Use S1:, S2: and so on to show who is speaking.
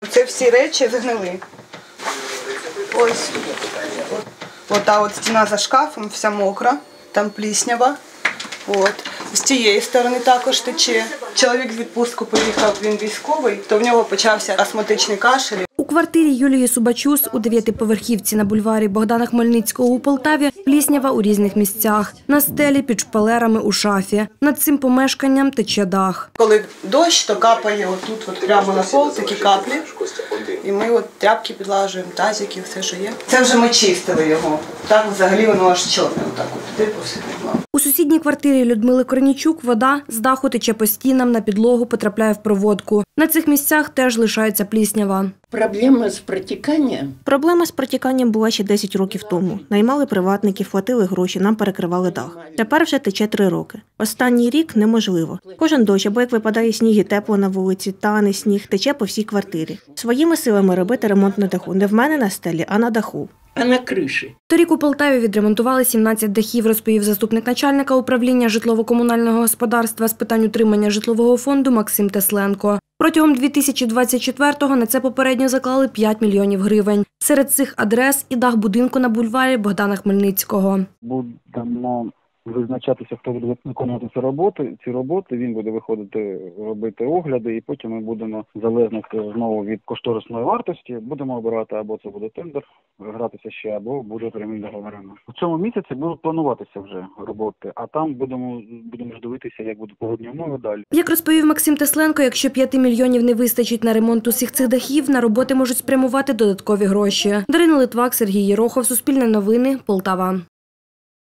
S1: Це всі речі згнили. Ось. Ота от стіна за шкафом, вся мокра, там пліснява. От. З цієї сторони також тече. Чоловік в відпустку поїхав, він військовий, то в нього почався астматичний кашель.
S2: У квартирі Юлії Субачус у 9-поверхівці на бульварі Богдана Хмельницького у Полтаві пліснява у різних місцях. На стелі, під шпалерами, у шафі. Над цим помешканням тече дах.
S1: Коли дощ, то капає отут, от прямо на пол, такі каплі. І ми от тряпки підлажуємо, тазики, все, що є. Це вже ми чистили його. Так взагалі воно аж чорне. Отак от туди посипало.
S2: У сусідній квартирі Людмили Корнійчук вода з даху тече по стінам, на підлогу потрапляє в проводку. На цих місцях теж лишається пліснява.
S3: Проблема з протіканням?
S4: Проблема з протіканням була ще 10 років тому. Наймали приватників, платили гроші, нам перекривали дах. Тепер вже тече 3 роки. Останній рік неможливо. Кожен дощ, або як випадає сніг і тепло на вулиці, тане сніг, тече по всій квартирі. Своїми силами робити ремонт на даху. Не в мене на стелі, а на даху.
S3: А на криші?
S2: Торік у Полтаві відремонтували 17 дахів, розповів заступник начальника управління житлово-комунального господарства з питань утримання житлового фонду Максим Тесленко. Протягом 2024-го на це попередньо заклали 5 мільйонів гривень. Серед цих адрес і дах будинку на бульварі Богдана Хмельницького.
S5: Будемо визначатися, хто буде виконувати ці роботи, він буде виходити, робити огляди, і потім ми будемо, залежно знову від кошторисної вартості, будемо обирати, або це буде тендер, гратися ще, або буде прямим договорами. У цьому місяці будуть плануватися вже роботи, а там будемо дивитися, як будуть погодні умови далі.
S2: Як розповів Максим Тесленко, якщо 5 мільйонів не вистачить на ремонт усіх цих дахів, на роботи можуть спрямувати додаткові гроші. Дарина Литвак, Сергій Єрохов, Суспільне новини, Полтава.